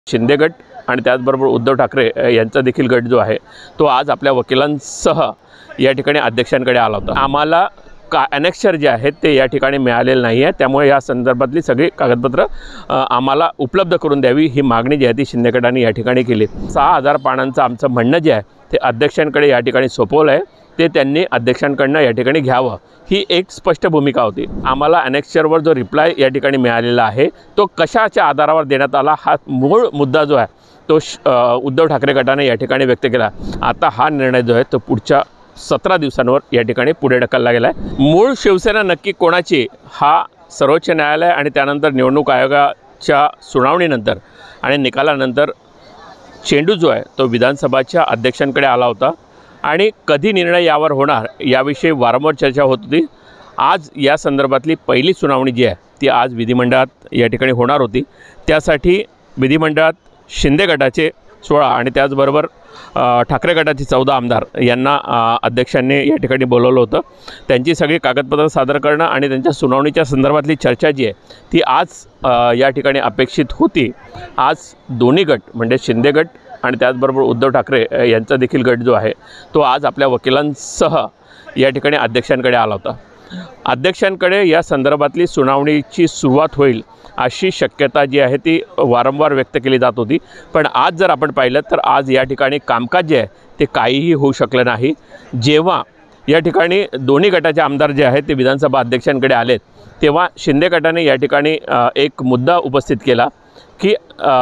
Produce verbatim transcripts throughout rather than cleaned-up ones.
शिंदे गट आणि त्याचबरोबर उद्धव ठाकरे यांचा देखील गट जो आहे तो आज आपल्या वकिलांसह या ठिकाणी अध्यक्षांकडे आला होता। आम्हाला का अनेक्शर जे आहेत ते या ठिकाणी मिळालेले नाही आहे, त्यामुळे या संदर्भातली सगळी कागदपत्र आम्हाला उपलब्ध करून द्यावी ही मागणी जी आहे ती शिंदे गटाने या ठिकाणी केली। सहा हजार पानांचं आमचं म्हणणं जे आहे ते अध्यक्षांकडे या ठिकाणी सोपवलं आहे, ते त्यांनी अध्यक्षांकडनं या ठिकाणी घ्यावं ही एक स्पष्ट भूमिका होती। आम्हाला अनेक्शरवर जो रिप्लाय या ठिकाणी मिळालेला आहे तो कशाच्या आधारावर देण्यात आला हा मूळ मुद्दा जो आहे तो उद्धव ठाकरे गटाने या ठिकाणी व्यक्त केला। आता हा निर्णय जो आहे तो पुढच्या सतरा दिवसांवर या ठिकाणी पुढे ढकलला गेला आहे। मूळ शिवसेना नक्की कोणाची हा सर्वोच्च न्यायालय आणि त्यानंतर निवडणूक आयोगाच्या सुनावणीनंतर आणि निकालानंतर चेंडू जो आहे तो विधानसभाच्या अध्यक्षांकडे आला होता आणि कधी निर्णय यावर होणार याविषयी वारंवार चर्चा होत होती। आज या संदर्भातली पहिली सुनावणी जी आहे ती आज विधिमंडळात या ठिकाणी होणार होती। त्यासाठी विधिमंडळात शिंदे गटाचे सोळा आणि त्याचबरोबर ठाकरे गटाचे चौदा आमदार यांना अध्यक्षांनी या ठिकाणी बोलवलं होतं। त्यांची सगळी कागदपत्र सादर करणं आणि त्यांच्या सुनावणीच्या संदर्भातली चर्चा जी आहे ती आज या ठिकाणी अपेक्षित होती। आज दोन्ही गट म्हणजे शिंदे गट आणि त्याचबरोबर उद्धव ठाकरे यांचा देखील गट जो आहे तो आज आपल्या वकिलांसह या ठिकाणी अध्यक्षांकडे आला होता। अध्यक्षांकडे या संदर्भातली सुनावणीची सुरुवात होईल अशी शक्यता जी आहे ती वारंवार व्यक्त केली जात होती, पण आज जर आपण पाहिलं तर आज या ठिकाणी कामकाज जे आहे ते काहीही होऊ शकलं नाही। जेव्हा या ठिकाणी दोन्ही गटाचे आमदार जे आहेत ते विधानसभा अध्यक्षांकडे आलेत तेव्हा शिंदे गटाने या ठिकाणी एक मुद्दा उपस्थित केला की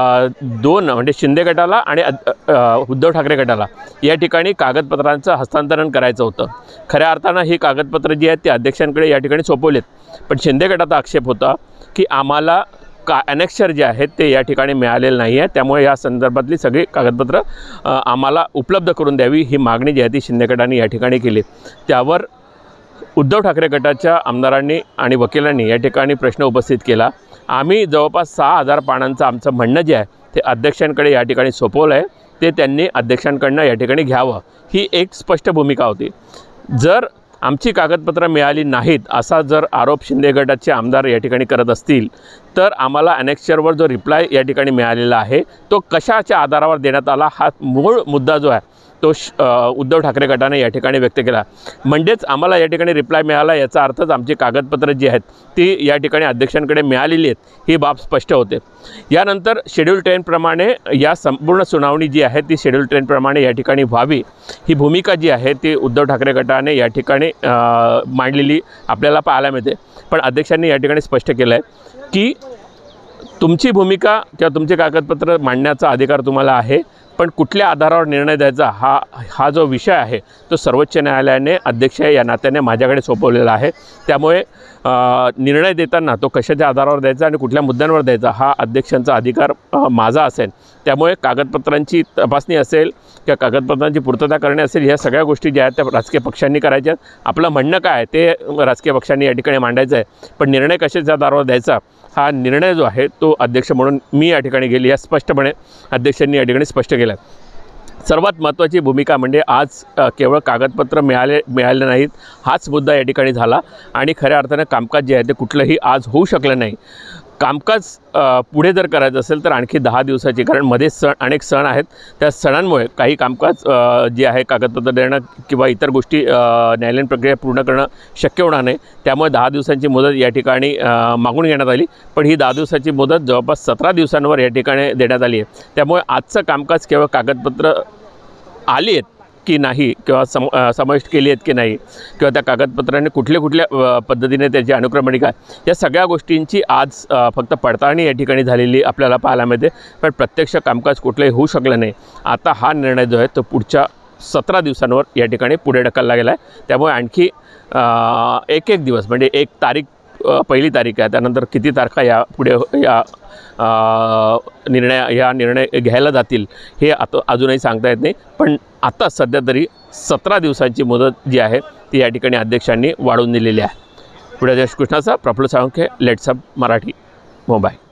दोन म्हणजे शिंदे गटाला आणि उद्धव ठाकरे गटाला या ठिकाणी कागदपत्रांचं हस्तांतरण करायचं होतं। खऱ्या अर्थानं ही कागदपत्र जी आहेत ती अध्यक्षांकडे या ठिकाणी सोपवलेत, पण शिंदे गटाचा आक्षेप होता की आम्हाला का अनेक्शर जे आहेत ते या ठिकाणी मिळालेलं नाही आहे, त्यामुळे या संदर्भातली सगळी कागदपत्र आम्हाला उपलब्ध करून द्यावी ही मागणी जी आहे ती शिंदे गटाने या ठिकाणी केली। त्यावर उद्धव ठाकरे गटाच्या आमदारांनी आणि वकिलांनी या ठिकाणी प्रश्न उपस्थित केला। आम्ही जवळपास सहा हजार पानांचं आमचं म्हणणं जे आहे ते अध्यक्षांकडे या ठिकाणी सोपवलं आहे, ते त्यांनी अध्यक्षांकडनं या ठिकाणी घ्यावं ही एक स्पष्ट भूमिका होती। जर आमची कागदपत्र मिळाली नाहीत असा जर आरोप शिंदे गटाचे आमदार या ठिकाणी करत असतील तर आम्हाला अनेक्शरवर जो रिप्लाय या ठिकाणी मिळालेला आहे तो कशाच्या आधारावर देण्यात आला हा मूळ मुद्दा जो आहे तो उद्धव ठाकरे गटाने या ठिकाणी व्यक्त केला। म्हणजेच आम्हाला या ठिकाणी रिप्लाय मिळाला याचा अर्थच आमची कागदपत्र जी आहेत ती या ठिकाणी अध्यक्षांकडे मिळालेली आहेत ही बाब स्पष्ट होते। यानंतर शेड्यूल ट्रेनप्रमाणे या संपूर्ण सुनावणी जी आहे ती शेड्यूल ट्रेनप्रमाणे या ठिकाणी व्हावी ही भूमिका जी आहे ती उद्धव ठाकरे गटाने या ठिकाणी मांडलेली आपल्याला पाहायला मिळते। पण अध्यक्षांनी या ठिकाणी स्पष्ट केलं आहे की तुमची भूमिका किंवा तुमचे कागदपत्र मांडण्याचा अधिकार तुम्हाला आहे, पण कुठल्या आधारावर निर्णय द्यायचा हा हा जो विषय आहे तो सर्वोच्च न्यायालयाने अध्यक्ष या नात्याने माझ्याकडे सोपवलेला आहे। त्यामुळे निर्णय देताना तो कशाच्या आधारावर द्यायचा आणि कुठल्या मुद्द्यांवर द्यायचा हा अध्यक्षांचा अधिकार माझा असेल। त्यामुळे कागदपत्रांची तपासणी असेल किंवा कागदपत्रांची पूर्तता करणे असेल ह्या सगळ्या गोष्टी ज्या आहेत त्या राजकीय पक्षांनी करायच्या। आपलं म्हणणं काय ते राजकीय पक्षांनी या ठिकाणी मांडायचं आहे, पण निर्णय कशाच्या आधारावर द्यायचा हा निर्णय जो आहे तो अध्यक्ष म्हणून मी या ठिकाणी गेली या स्पष्टपणे अध्यक्षांनी या ठिकाणी स्पष्ट केलं आहे। सर्वात महत्त्वाची भूमिका म्हणजे आज केवळ कागदपत्र मिळाले मिळाले नाहीत हाच मुद्दा या ठिकाणी झाला आणि खऱ्या अर्थानं कामकाज जे आहे ते कुठलंही आज होऊ शकलं नाही। कामकाज पुढे जर करायचं असेल तर आणखी दहा दिवसाची, कारण मध्ये सण अनेक सण आहेत, त्या सणांमुळे काही कामकाज जे आहे कागदपत्र देणं किंवा इतर गोष्टी न्यायालयीन प्रक्रिया पूर्ण करणं शक्य होणार नाही। त्यामुळे दहा दिवसांची मुदत या ठिकाणी मागून घेण्यात आली, पण ही दहा दिवसाची मुदत जवळपास सतरा दिवसांवर या ठिकाणी देण्यात आली आहे। त्यामुळे आजचं कामकाज केवळ कागदपत्र आली आहेत की नाही किंवा सम समाविष्ट केली आहेत की नाही किंवा त्या कागदपत्रांनी कुठल्या कुठल्या पद्धतीने त्याची अनुक्रमणिका या सगळ्या गोष्टींची आज फक्त पडताळणी या ठिकाणी झालेली आपल्याला पाहायला मिळते, पण प्रत्यक्ष कामकाज कुठलंही होऊ शकलं नाही। आता हा निर्णय जो आहे तो पुढच्या सतरा दिवसांवर या ठिकाणी पुढे ढकलला गेला आहे। त्यामुळे आणखी एक एक दिवस म्हणजे एक तारीख पहिली तारीख आहे, त्यानंतर किती तारखा या पुढे या निर्णय या निर्णय घ्यायला जातील हे आता अजूनही सांगता येत नाही, पण आता सध्या तरी सतरा दिवसांची मुदत जी आहे ती या ठिकाणी अध्यक्षांनी वाढवून दिलेली आहे। पुढे देश कृष्णाचा प्रफुल्ल साळुंखे, लेट्स अप मराठी मुंबई।